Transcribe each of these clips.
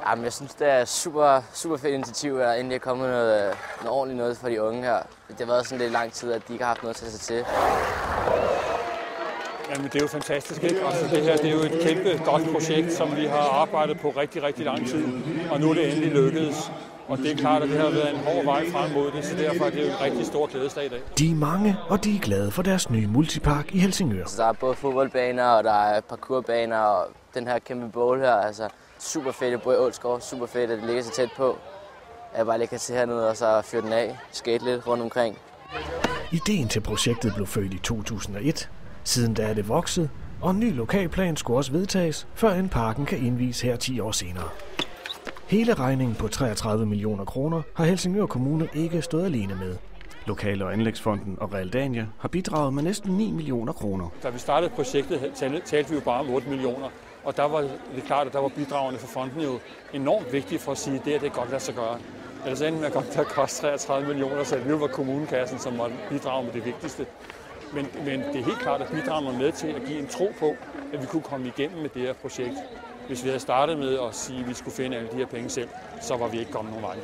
Jamen, jeg synes, det er super fedt initiativ, at der endelig er kommet noget ordentligt noget for de unge her. Det har været sådan lidt lang tid, at de ikke har haft noget til sig til. Jamen, det er jo fantastisk, ikke? Altså, det her det er jo et kæmpe godt projekt, som vi har arbejdet på rigtig lang tid, og nu er det endelig lykkedes. Og det er klart, at det har været en hård vej frem mod det, så derfor er det jo en rigtig stor glædesdag i dag. De er mange, og de er glade for deres nye multipark i Helsingør. Så der er både fodboldbaner, og der er parkourbaner, og den her kæmpe bowl her. Altså, super fedt at bo i Ålsgård, super fedt, at det ligger så tæt på. At jeg bare lige kan se hernede og så fyre den af, skate lidt rundt omkring. Ideen til projektet blev født i 2001. Siden da er det vokset, og en ny lokalplan skulle også vedtages, før en parken kan indvies her 10 år senere. Hele regningen på 33 millioner kroner har Helsingør Kommune ikke stået alene med. Lokale- og Anlægsfonden og Realdania har bidraget med næsten 9 millioner kroner. Da vi startede projektet, talte vi jo bare om 8 millioner, og der var det klart, at der var bidragene fra fonden jo enormt vigtige for at sige, at det er godt lade sig gøre. Ellers endte med at det koste 33 millioner, så det var kommunekassen, som måtte bidrage med det vigtigste. Men det er helt klart, at bidragen var med til at give en tro på, at vi kunne komme igennem med det her projekt. Hvis vi havde startet med at sige, at vi skulle finde alle de her penge selv, så var vi ikke kommet nogen vej.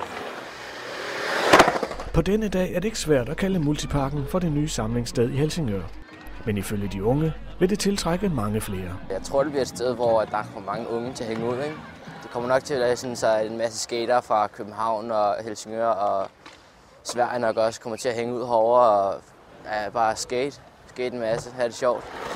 På denne dag er det ikke svært at kalde multiparken for det nye samlingssted i Helsingør. Men ifølge de unge vil det tiltrække mange flere. Jeg tror, det bliver et sted, hvor der kommer mange unge til at hænge ud. Ikke? Det kommer nok til at være sådan, så en masse skater fra København og Helsingør og Sverige nok også kommer til at hænge ud herovre og bare skate en masse, have det sjovt.